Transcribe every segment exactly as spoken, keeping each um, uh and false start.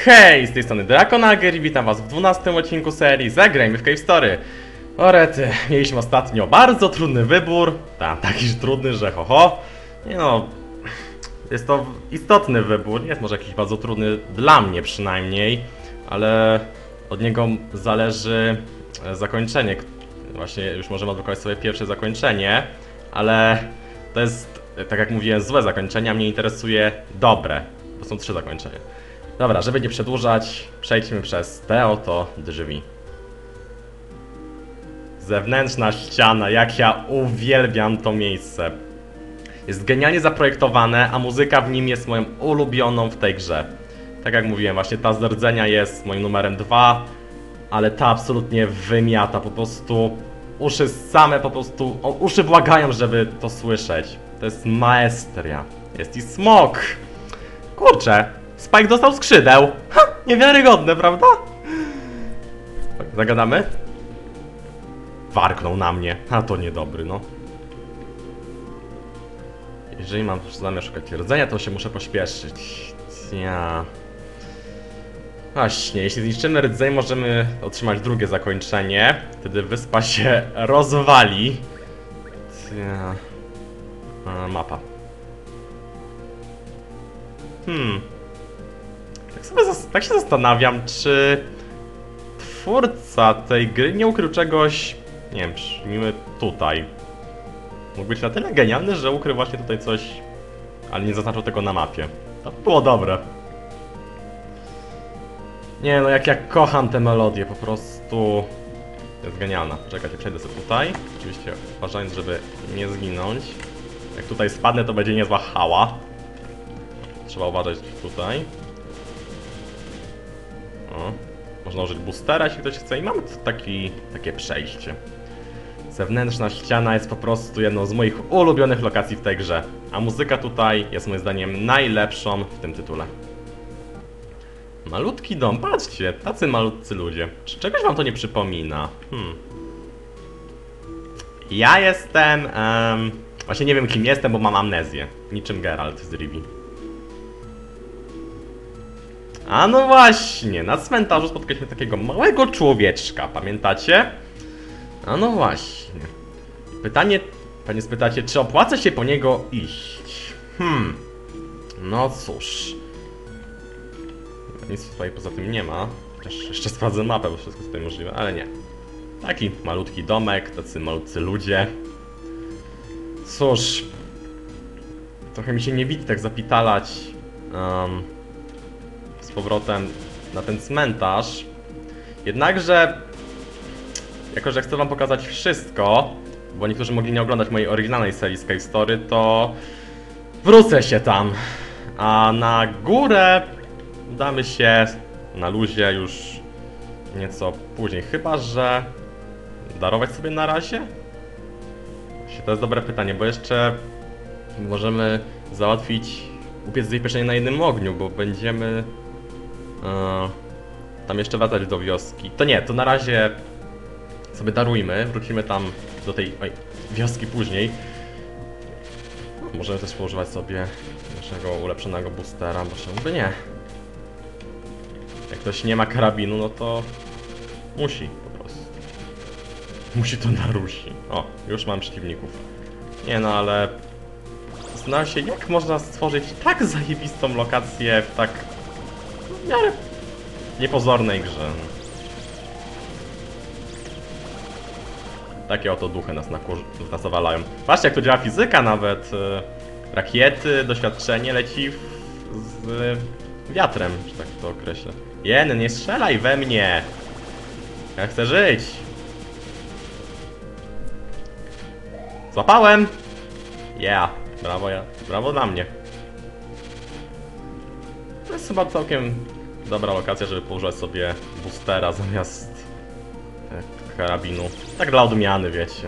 Hej, z tej strony Drakonager i witam was w dwunastym odcinku serii Zagrajmy w Cave Story. O rety, mieliśmy ostatnio bardzo trudny wybór. Ta, taki trudny, że ho ho. Nie no, jest to istotny wybór, nie jest może jakiś bardzo trudny dla mnie przynajmniej, ale od niego zależy zakończenie. Właśnie już możemy odblokować sobie pierwsze zakończenie, ale to jest, tak jak mówiłem, złe zakończenie, a mnie interesuje dobre, bo są trzy zakończenia. Dobra, żeby nie przedłużać, przejdźmy przez te oto drzwi. Zewnętrzna ściana, jak ja uwielbiam to miejsce. Jest genialnie zaprojektowane, a muzyka w nim jest moją ulubioną w tej grze. Tak jak mówiłem, właśnie ta z rdzenia jest moim numerem dwa, ale ta absolutnie wymiata, po prostu uszy same po prostu, o, uszy błagają, żeby to słyszeć. To jest maestria. Jest i smok. Kurczę. Spike dostał skrzydeł. Ha! Niewiarygodne, prawda? Zagadamy? Warknął na mnie. A to niedobry, no. Jeżeli mam zamiar szukać rdzenia, to się muszę pośpieszyć. Ja. Właśnie, jeśli zniszczymy rdzeń, możemy otrzymać drugie zakończenie. Wtedy wyspa się rozwali. Ja. A, mapa. Hmm. Tak, sobie tak się zastanawiam, czy twórca tej gry nie ukrył czegoś, nie wiem, przyjmijmy tutaj. Mógł być na tyle genialny, że ukrył właśnie tutaj coś, ale nie zaznaczył tego na mapie. To było dobre. Nie no, jak ja kocham tę melodię, po prostu jest genialna. Czekajcie, przejdę sobie tutaj. Oczywiście uważając, żeby nie zginąć. Jak tutaj spadnę, to będzie niezła hała. Trzeba uważać tutaj. O, można użyć boostera, jeśli ktoś chce, i mamy taki, takie przejście. Zewnętrzna ściana jest po prostu jedną z moich ulubionych lokacji w tej grze, a muzyka tutaj jest moim zdaniem najlepszą w tym tytule. Malutki dom, patrzcie, tacy malutcy ludzie. Czy czegoś wam to nie przypomina? Hmm. Ja jestem... Um, właśnie nie wiem, kim jestem, bo mam amnezję. Niczym Geralt z Rivii. A no właśnie, na cmentarzu spotkaliśmy takiego małego człowieczka, pamiętacie? A no właśnie. Pytanie, pewnie spytacie, czy opłaca się po niego iść? Hmm, no cóż. Nic tutaj poza tym nie ma. Chociaż jeszcze sprawdzę mapę, bo wszystko jest tutaj możliwe, ale nie. Taki malutki domek, tacy malutcy ludzie. Cóż. Trochę mi się nie widzi tak zapitalać um, z powrotem na ten cmentarz. Jednakże, jako że chcę wam pokazać wszystko, bo niektórzy mogli nie oglądać mojej oryginalnej serii z Cave Story, to wrócę się tam. A na górę udamy się na luzie już nieco później. Chyba że darować sobie na razie? To jest dobre pytanie, bo jeszcze możemy załatwić, upiec jej pieczenie na jednym ogniu, bo będziemy e, tam jeszcze wracać do wioski. To nie, to na razie sobie darujmy, wrócimy tam do tej oj, wioski później. Możemy też poużywać sobie naszego ulepszonego boostera, bo czemu by nie? Jak ktoś nie ma karabinu, no to musi po prostu. Musi to narusi. O, już mam przeciwników. Nie no, ale zastanawiam się, jak można stworzyć tak zajebistą lokację w tak w miarę niepozornej grze. Takie oto duchy nas, nas nawalają. Patrzcie, jak to działa fizyka nawet. Rakiety, doświadczenie leci w, z wiatrem, że tak to określę. Jen, nie strzelaj we mnie! Ja chcę żyć! Złapałem! Yeah! Brawo ja, brawo dla mnie. To jest chyba całkiem dobra lokacja, żeby położyć sobie boostera zamiast karabinu. Tak dla odmiany, wiecie.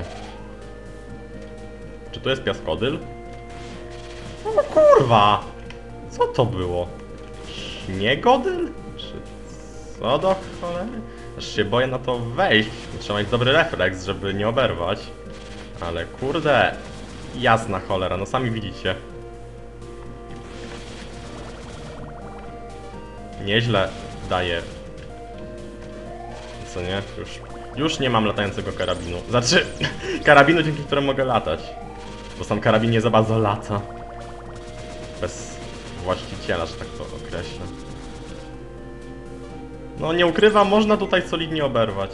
Czy tu jest piaskodyl? O kurwa! Co to było? Śniegodyl? Czy co do cholery? Aż się boję na to wejść. Trzeba mieć dobry refleks, żeby nie oberwać. Ale kurde, jasna cholera, no sami widzicie. nieźle daje. Co nie? Już, już nie mam latającego karabinu. Znaczy, karabinu, dzięki któremu mogę latać. Bo sam karabin nie za bardzo lata. Bez właściciela, że tak to określę. No nie ukrywam, można tutaj solidnie oberwać.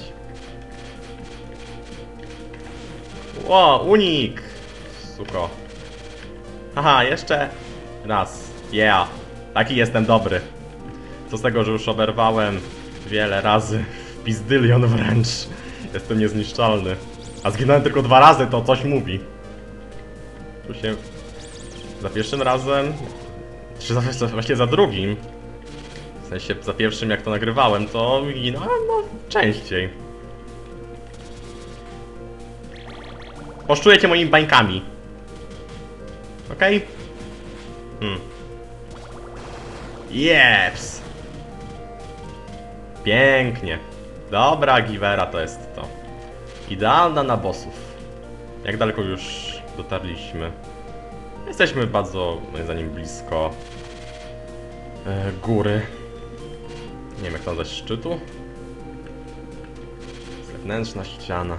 Ło, unik! Suko. Haha, jeszcze raz. Yeah. Taki jestem dobry. Co z tego, że już oberwałem wiele razy. W pizdylion wręcz. Jestem niezniszczalny. A zginąłem tylko dwa razy, to coś mówi. Tu się... Za pierwszym razem... Czy za, właśnie za drugim? W sensie za pierwszym jak to nagrywałem, to ginąłem no częściej. Poszczujecie moimi bańkami. Okej? Okay? Hmm. Jeps! Pięknie. Dobra, Givera to jest to. Idealna na bossów. Jak daleko już dotarliśmy? Jesteśmy bardzo, moim zdaniem, blisko e, góry. Nie wiem jak to nazwać, szczytu? Zewnętrzna ściana.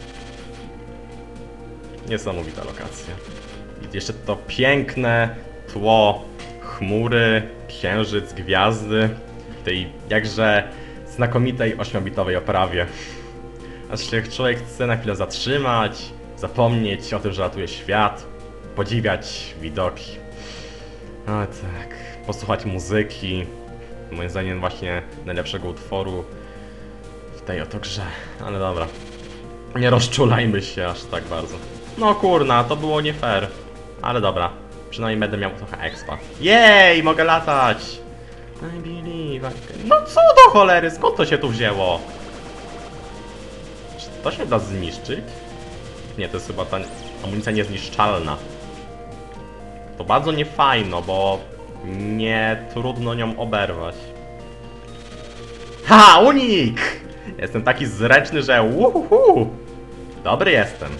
Niesamowita lokacja. I jeszcze to piękne tło, chmury, księżyc, gwiazdy w tej jakże znakomitej ośmiobitowej oprawie. Aż się człowiek chce na chwilę zatrzymać, zapomnieć o tym, że ratuje świat, podziwiać widoki. A tak, posłuchać muzyki, moim zdaniem właśnie najlepszego utworu w tej oto grze. Ale dobra, nie rozczulajmy się aż tak bardzo. No kurna, to było nie fair. Ale dobra, przynajmniej będę miał trochę expa. Jej, mogę latać! I believe I can... No co do cholery, skąd to się tu wzięło? Czy to się da zniszczyć? Nie, to jest chyba ta amunicja niezniszczalna. To bardzo niefajno, bo nie trudno nią oberwać. Ha, unik! Jestem taki zręczny, że uhuhu! Dobry jestem.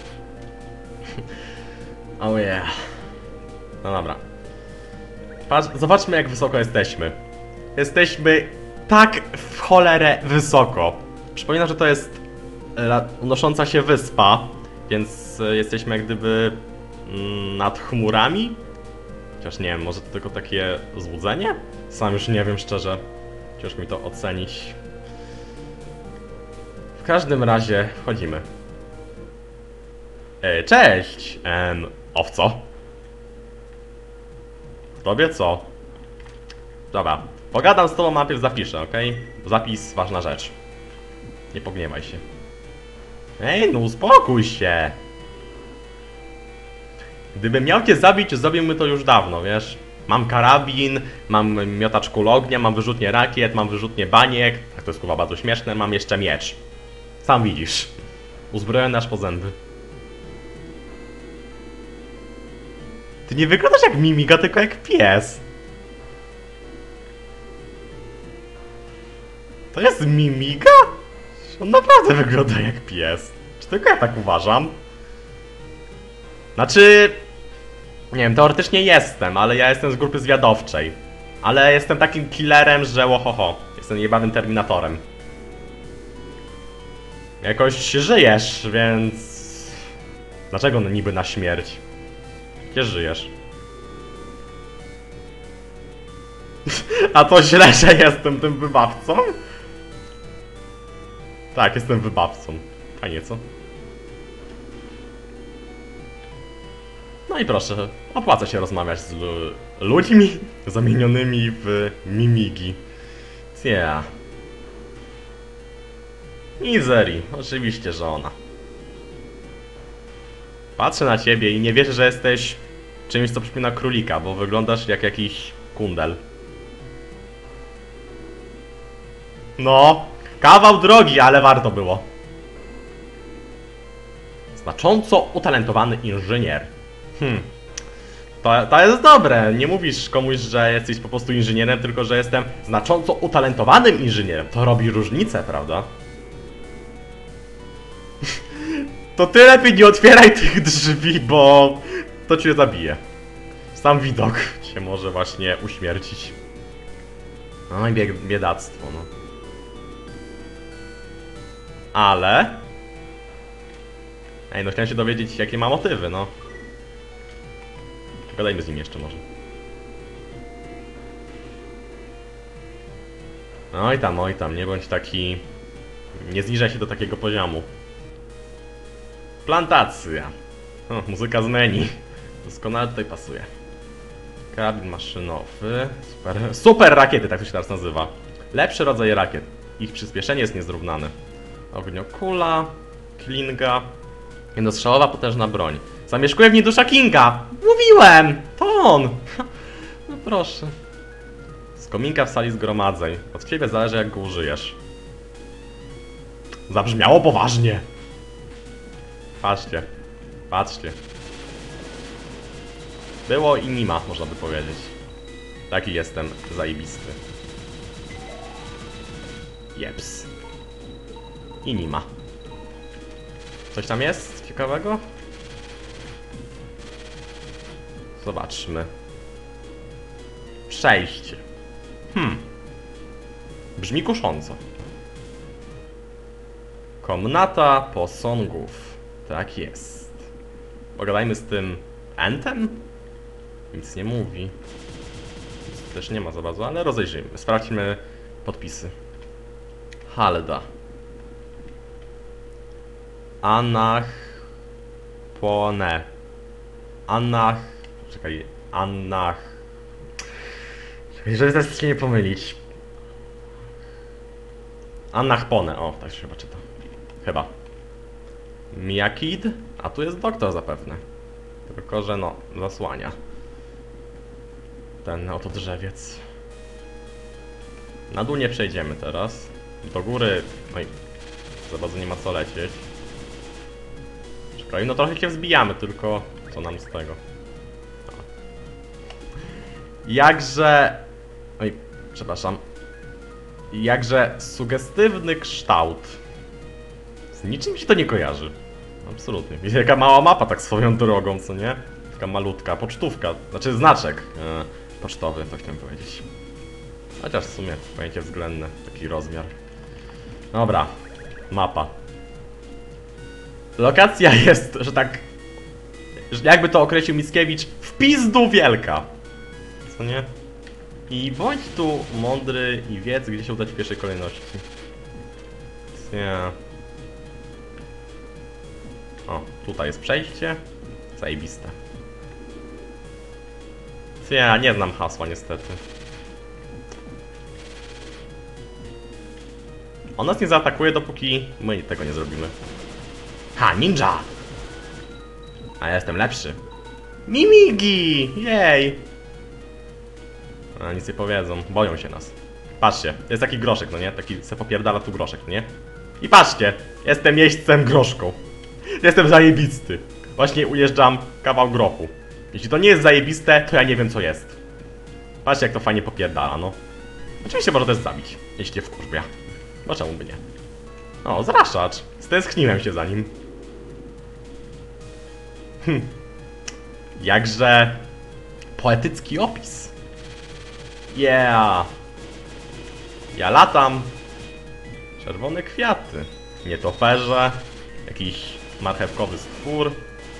Oh yeah. No dobra. Patrz, zobaczmy jak wysoko jesteśmy. Jesteśmy tak w cholerę wysoko. Przypominam, że to jest unosząca się wyspa, więc jesteśmy jak gdyby nad chmurami. Chociaż nie wiem, może to tylko takie złudzenie? Sam już nie wiem szczerze. Ciężko mi to ocenić. W każdym razie wchodzimy. E, cześć! Ehm, owco? Tobie co? Dobra, pogadam z tobą, najpierw zapiszę, okej? Okay? Zapis, ważna rzecz. Nie pogniewaj się. Ej, no uspokój się! Gdybym miał cię zabić, zrobiłbym to już dawno, wiesz? Mam karabin, mam miotacz kul ognia, mam wyrzutnię rakiet, mam wyrzutnię baniek. Tak, to jest kurwa bardzo śmieszne, mam jeszcze miecz. Sam widzisz. Uzbrojony aż po zęby. Ty nie wyglądasz jak mimiga, tylko jak pies. To jest mimiga? On naprawdę wygląda jak pies. Czy tylko ja tak uważam? Znaczy... Nie wiem, teoretycznie jestem, ale ja jestem z grupy zwiadowczej. Ale jestem takim killerem, że łohoho. Jestem jebanym terminatorem. Jakoś żyjesz, więc... Dlaczego no niby na śmierć? Gdzie żyjesz? A to źle, że jestem tym wybawcą? Tak, jestem wybawcą. Fajnie, co? No i proszę, opłaca się rozmawiać z lu ludźmi zamienionymi w mimigi. Yeah. Misery, oczywiście, że ona. Patrzę na ciebie i nie wierzę, że jesteś czymś, co przypomina królika, bo wyglądasz jak jakiś kundel. No, kawał drogi, ale warto było. Znacząco utalentowany inżynier. Hmm. To, to jest dobre. Nie mówisz komuś, że jesteś po prostu inżynierem, tylko że jestem znacząco utalentowanym inżynierem. To robi różnicę, prawda? To ty lepiej nie otwieraj tych drzwi, bo to cię zabije. Sam widok cię może właśnie uśmiercić. No i bied biedactwo, no. Ale... Ej, no chciałem się dowiedzieć, jakie ma motywy, no. Pogadajmy z nim jeszcze może. Oj tam, oj tam, nie bądź taki... Nie zniżaj się do takiego poziomu. Plantacja. O, muzyka z menu. Doskonale tutaj pasuje. Karabin maszynowy. Super. Super rakiety, tak to się teraz nazywa. Lepszy rodzaj rakiet. Ich przyspieszenie jest niezrównane. Ogniokula. Klinga. Jednostrzałowa potężna broń. Zamieszkuje w niej dusza Kinga! Mówiłem! To on! No proszę. Z kominka w sali zgromadzeń. Od ciebie zależy, jak go użyjesz. Zabrzmiało poważnie. Patrzcie. Patrzcie. Było i nie ma, można by powiedzieć. Taki jestem zajebisty. Jeps. I nie ma. Coś tam jest ciekawego? Zobaczmy. Przejście. Hmm. Brzmi kusząco. Komnata posągów. Tak jest. Pogadajmy z tym Entem? Nic nie mówi. Nic też nie ma za bardzo, ale rozejrzyjmy. Sprawdźmy podpisy. Halda. Anach... Pone. Anach... Czekaj... Anach... Czekaj, żeby teraz się nie pomylić. Anach Pone. O, tak się chyba czyta. Chyba. Miyakid? A tu jest doktor zapewne. Tylko, że no, zasłania. Ten oto drzewiec. Na dół nie przejdziemy teraz. Do góry... Oj, za bardzo nie ma co lecieć. Czekaj, no trochę się wzbijamy, tylko co nam z tego? O. Jakże... Oj, przepraszam. Jakże sugestywny kształt. Z niczym się to nie kojarzy. Absolutnie. Wiecie, jaka mała mapa tak swoją drogą, co nie? Taka malutka, pocztówka. Znaczy znaczek e, pocztowy, to chciałem powiedzieć. Chociaż w sumie pojęcie względne, taki rozmiar. Dobra, mapa. Lokacja jest, że tak... Jakby to określił Mickiewicz, w pizdu wielka. Co nie? I bądź tu mądry i wiedz, gdzie się udać w pierwszej kolejności. Nie. O, tutaj jest przejście. Zajebiste. Ja nie znam hasła niestety. On nas nie zaatakuje, dopóki my tego nie zrobimy. Ha, ninja! A ja jestem lepszy. Mimigi! Jej! A nic nie powiedzą, boją się nas. Patrzcie, jest taki groszek, no nie? Taki se popierdala tu groszek, no nie? I patrzcie, jestem jeźdźcem groszką. Jestem zajebisty. Właśnie ujeżdżam kawał grochu. Jeśli to nie jest zajebiste, to ja nie wiem co jest. Patrzcie jak to fajnie popierdala, no. Oczywiście może też zabić, jeśli cię wkurzbia. Bo czemu by nie? O, zraszacz. Stęskniłem się za nim. Hm. Jakże... poetycki opis. Yeah. Ja latam. Czerwone kwiaty. Nietoperze. Jakiś marchewkowy stwór.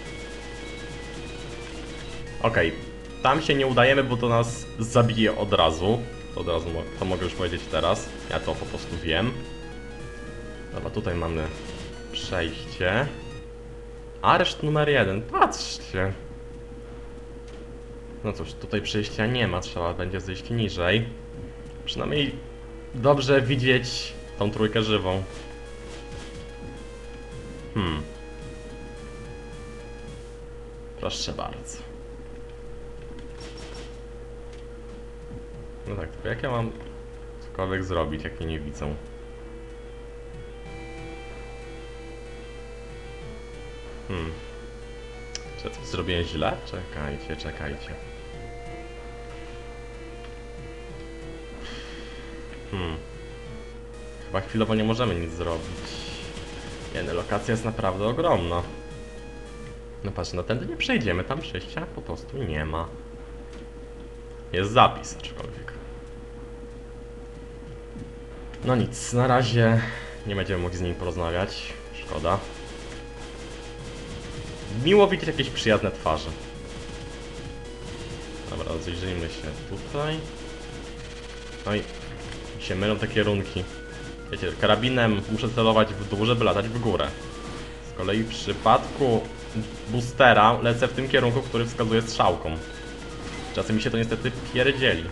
Okej. Okay. Tam się nie udajemy, bo to nas zabije od razu. To od razu mo to mogę już powiedzieć teraz. Ja to po prostu wiem. Dobra, tutaj mamy przejście. Areszt numer jeden. Patrzcie. No cóż, tutaj przejścia nie ma. Trzeba będzie zejść niżej. Przynajmniej dobrze widzieć tą trójkę żywą. Hmm. Proszę bardzo. No tak, tylko jak ja mam cokolwiek zrobić, jak mnie nie widzą? Hmm. Czy coś zrobiłem źle? Czekajcie, czekajcie. Hmm. Chyba chwilowo nie możemy nic zrobić. Nie, no, lokacja jest naprawdę ogromna. No patrz, no tędy nie przejdziemy, tam przejścia po prostu nie ma. Jest zapis, aczkolwiek. No nic, na razie nie będziemy mogli z nim porozmawiać. Szkoda. Miło widzieć jakieś przyjazne twarze. Dobra, rozejrzyjmy się tutaj. No i się mylą te kierunki. Wiecie, karabinem muszę celować w dół, żeby latać w górę. Z kolei w przypadku boostera lecę w tym kierunku, który wskazuje strzałką. Czasem mi się to niestety pierdzieli.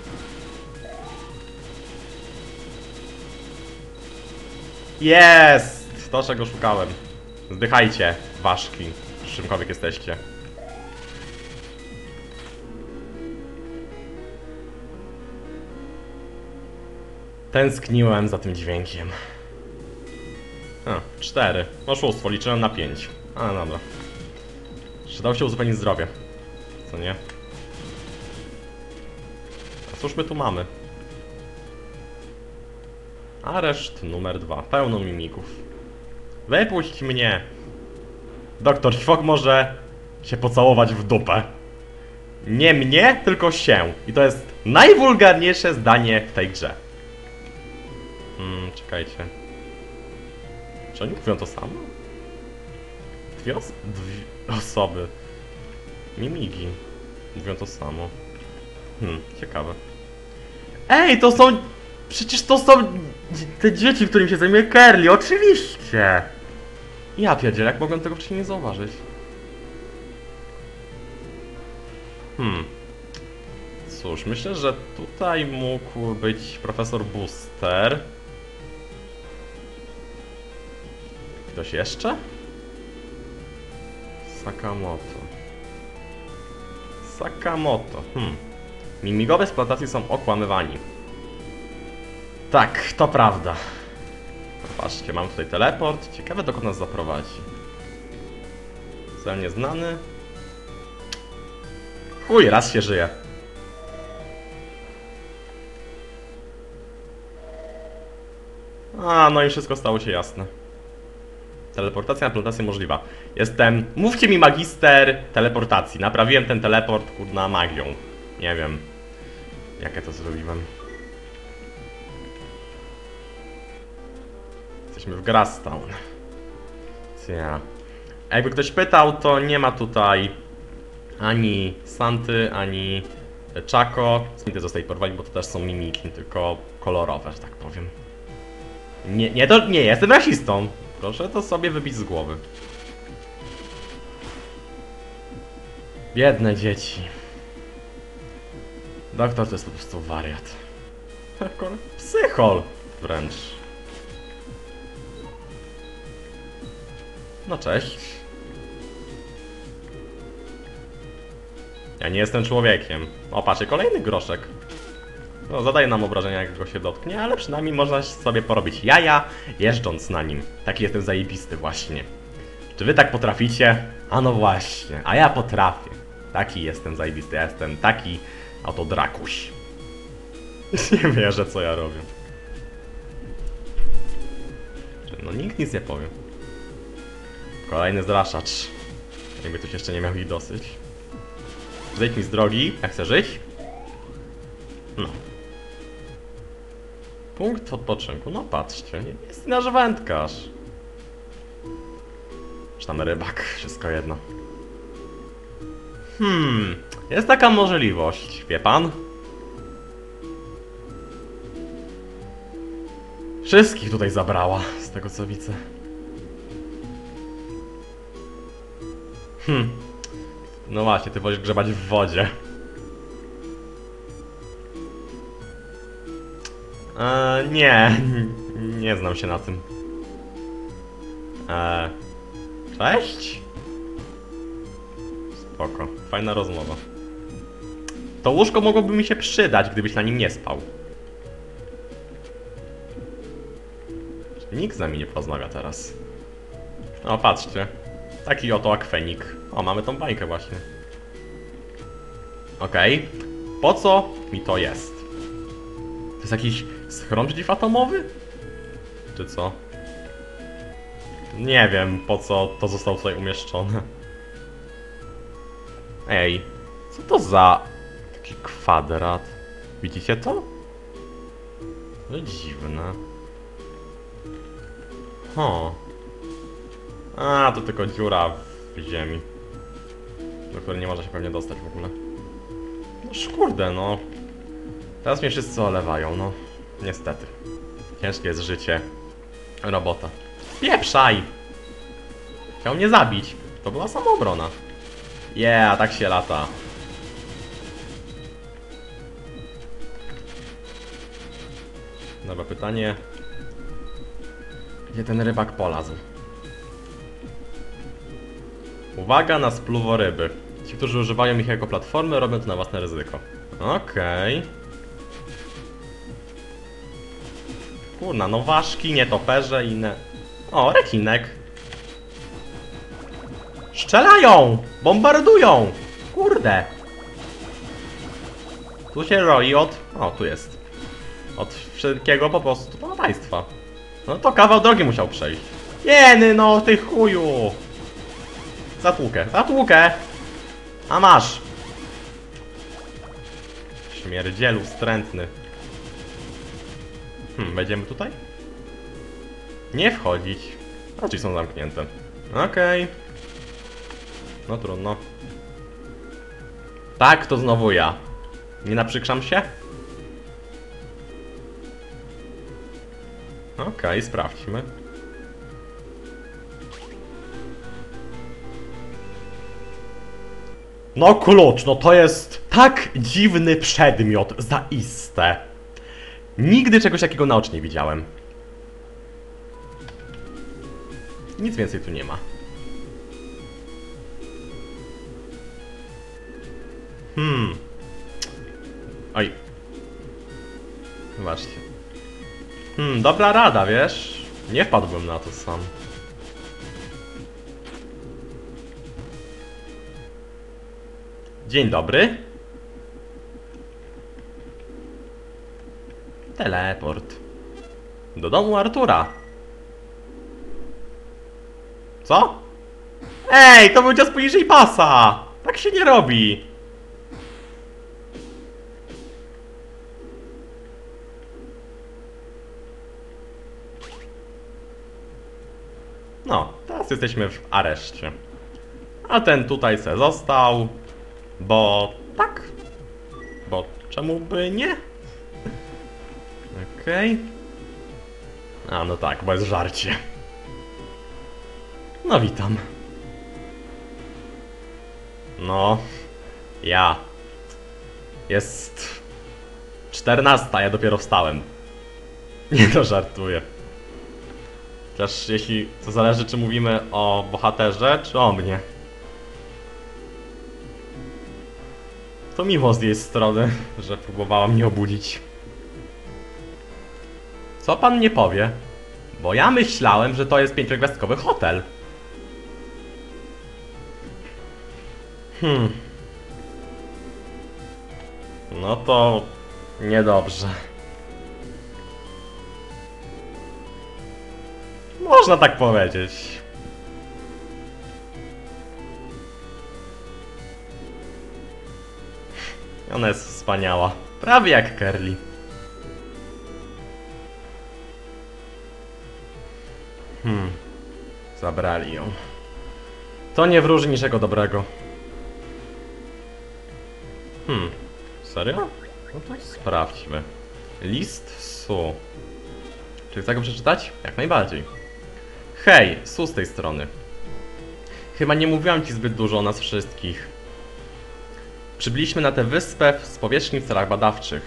Jest! To, czego szukałem. Zdychajcie, ważki, czymkolwiek jesteście. Tęskniłem za tym dźwiękiem. A, cztery. Oszustwo, liczyłem na pięć. A, dobra. Przydało się uzupełnić zdrowie. Co nie? A cóż my tu mamy? Areszt numer dwa. Pełno mimików. Wypuść mnie! Doktor Fog może się pocałować w dupę. Nie mnie, tylko się. I to jest najwulgarniejsze zdanie w tej grze. Hmm, czekajcie. Czy oni mówią to samo? Dwie, os dwie osoby. Mimigi. Mówią to samo. Hmm, ciekawe. Ej, to są... Przecież to są te dzieci, którym się zajmuje Curly, oczywiście! Ja pierdzielę, jak mogłem tego wcześniej nie zauważyć? Hmm. Cóż, myślę, że tutaj mógł być profesor Booster. Ktoś jeszcze? Sakamoto. Sakamoto. Hmm. Mimigowie z plantacji są okłamywani. Tak, to prawda. Patrzcie, mam tutaj teleport. Ciekawe, dokąd nas zaprowadzi. Cel nieznany. Chuj, raz się żyje. A, no i wszystko stało się jasne. Teleportacja na plantację możliwa. Jestem... Mówcie mi magister teleportacji. Naprawiłem ten teleport, kurna, magią. Nie wiem, jak ja to zrobiłem. Jesteśmy w Grasstown. Ja. Jakby ktoś pytał, to nie ma tutaj ani Santy, ani Chaco. Santy zostaje porwali, bo to też są mimiki, tylko kolorowe, że tak powiem. Nie, nie, to nie jestem rasistą. Proszę to sobie wybić z głowy. Biedne dzieci. Doktor to jest po prostu wariat. Psychol wręcz. No cześć. Ja nie jestem człowiekiem. O, patrzcie, kolejny groszek. No, zadaje nam obrażenia, jak go się dotknie, ale przynajmniej można sobie porobić jaja, jeżdżąc na nim. Taki jestem zajebisty właśnie. Czy wy tak potraficie? A no właśnie, a ja potrafię. Taki jestem zajebisty, ja jestem taki oto Drakuś. Nie wierzę, co ja robię. No nikt nic nie powie. Kolejny zraszacz. Jakby ktoś jeszcze nie miał ich dosyć. Zejdź mi z drogi, jak chcę żyć? No. Punkt odpoczynku, no patrzcie, jest nasz wędkarz. Czy tam rybak, wszystko jedno. Hmm, jest taka możliwość, wie pan? Wszystkich tutaj zabrała, z tego co widzę. Hmm. No właśnie, ty wolisz grzebać w wodzie. Eee, nie, nie znam się na tym. Eee, cześć? Spoko, fajna rozmowa. To łóżko mogłoby mi się przydać, gdybyś na nim nie spał. Nikt z nami nie porozmawia teraz. O, patrzcie. Taki oto akwenik. O, mamy tą bańkę właśnie. Okej. Okay. Po co mi to jest? To jest jakiś schron przeciwatomowy? Czy co? Nie wiem, po co to zostało tutaj umieszczone. Ej, co to za taki kwadrat? Widzicie to? To dziwne. Ho. A, to tylko dziura w ziemi, do której nie można się pewnie dostać w ogóle. No kurde, no. Teraz mnie wszyscy olewają, no. Niestety. Ciężkie jest życie robota. Pieprzaj! Chciał mnie zabić. To była samoobrona. Yeah, tak się lata. Dobra, pytanie. Gdzie ten rybak polazł? Uwaga na spluworyby. Ci, którzy używają ich jako platformy, robią to na własne ryzyko. Okej. Okay. Kurna, no ważki, nietoperze i inne... O, rekinek. Strzelają! Bombardują! Kurde! Tu się roi od... O, tu jest. Od wszystkiego po prostu pana państwa. No to kawał drogi musiał przejść. Jeny, no, ty chuju! Zatłukę, zatłukę! A masz! Śmierdzielu wstrętny. Hmm, wejdziemy tutaj? Nie wchodzić. A drzwi są zamknięte. Okej. Okay. No trudno. Tak, to znowu ja. Nie naprzykrzam się? Okej, okay, sprawdźmy. No klucz, no to jest tak dziwny przedmiot, zaiste. Nigdy czegoś takiego na oczy nie widziałem. Nic więcej tu nie ma. Hmm. Oj. Zobaczcie. Hmm, dobra rada, wiesz? Nie wpadłbym na to sam. Dzień dobry. Teleport. Do domu Artura. Co? Ej, to był cios poniżej pasa! Tak się nie robi! No, teraz jesteśmy w areszcie. A ten tutaj se został, bo tak. Bo czemu by nie? Okej. Okay. A no tak, bo jest żarcie. No witam. No, ja. Jest czternasta, ja dopiero wstałem. Nie to żartuję. Chociaż jeśli to zależy, czy mówimy o bohaterze, czy o mnie. To miło z jej strony, że próbowała mnie obudzić. Co pan nie powie? Bo ja myślałem, że to jest pięciogwiazdkowy hotel. Hmm. No to niedobrze. Można tak powiedzieć. Ona jest wspaniała. Prawie jak Curly. Hmm. Zabrali ją. To nie wróży niczego dobrego. Hmm. Serio? No to sprawdźmy. List Su. Czy chcę go przeczytać? Jak najbardziej. Hej, Su z tej strony. Chyba nie mówiłam ci zbyt dużo o nas wszystkich. Przybyliśmy na tę wyspę z powierzchni w celach badawczych.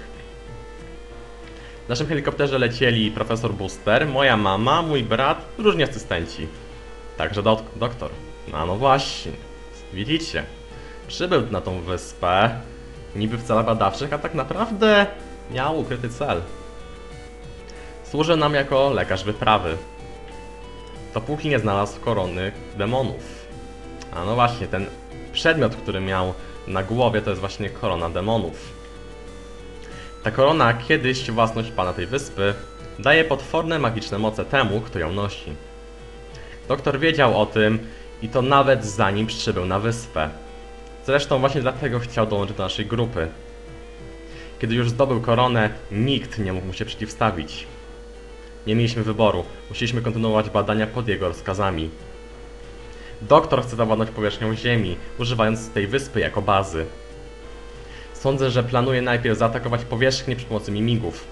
W naszym helikopterze lecieli profesor Booster, moja mama, mój brat, różni asystenci. Także dok doktor. No, no właśnie. Widzicie? Przybył na tą wyspę, niby w celach badawczych, a tak naprawdę miał ukryty cel. Służy nam jako lekarz wyprawy. Dopóki nie znalazł korony demonów. A no właśnie, ten przedmiot, który miał na głowie, to jest właśnie korona demonów. Ta korona, kiedyś własność pana tej wyspy, daje potworne magiczne moce temu, kto ją nosi. Doktor wiedział o tym i to nawet zanim przybył na wyspę. Zresztą właśnie dlatego chciał dołączyć do naszej grupy. Kiedy już zdobył koronę, nikt nie mógł mu się przeciwstawić. Nie mieliśmy wyboru. Musieliśmy kontynuować badania pod jego rozkazami. Doktor chce zawładnąć powierzchnią Ziemi, używając tej wyspy jako bazy. Sądzę, że planuje najpierw zaatakować powierzchnię przy pomocy mimigów.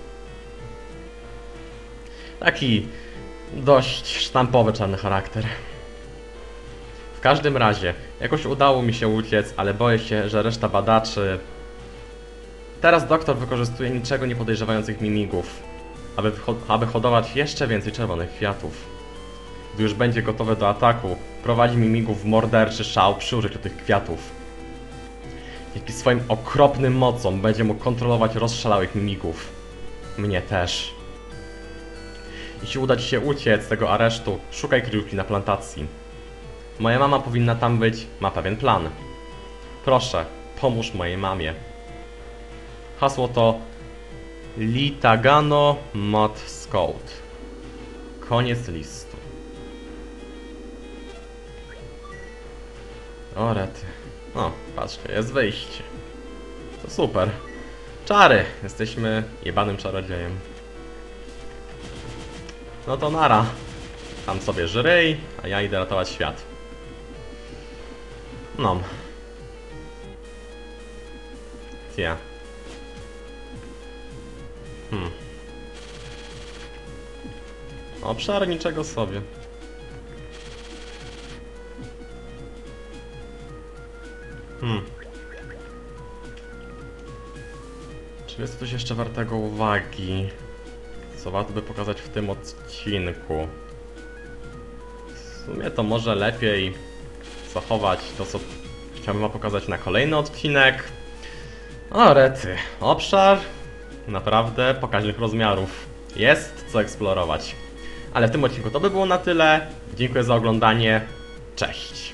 Taki dość sztampowy czarny charakter. W każdym razie, jakoś udało mi się uciec, ale boję się, że reszta badaczy... Teraz doktor wykorzystuje niczego nie podejrzewających mimigów, aby, aby hodować jeszcze więcej czerwonych kwiatów. Gdy już będzie gotowe do ataku, prowadzi mimigów w morderczy szał przy użyciu tych kwiatów. Dzięki swoim okropnym mocom będzie mógł kontrolować rozszalałych mimigów. Mnie też. Jeśli uda Ci się uciec z tego aresztu, szukaj kryjówki na plantacji. Moja mama powinna tam być, ma pewien plan. Proszę, pomóż mojej mamie. Hasło to Litagano Mod Scout. Koniec listu. O rety. O, patrzcie, jest wyjście. To super. Czary! Jesteśmy jebanym czarodziejem. No to nara. Tam sobie żryj, a ja idę ratować świat. No. Ja. Hmm. Obszar niczego sobie. Hmm. Czy jest coś jeszcze wartego uwagi? Co warto by pokazać w tym odcinku? W sumie to może lepiej zachować to, co chciałbym wam pokazać na kolejny odcinek. O rety, obszar naprawdę pokaźnych rozmiarów. Jest co eksplorować. Ale w tym odcinku to by było na tyle. Dziękuję za oglądanie. Cześć!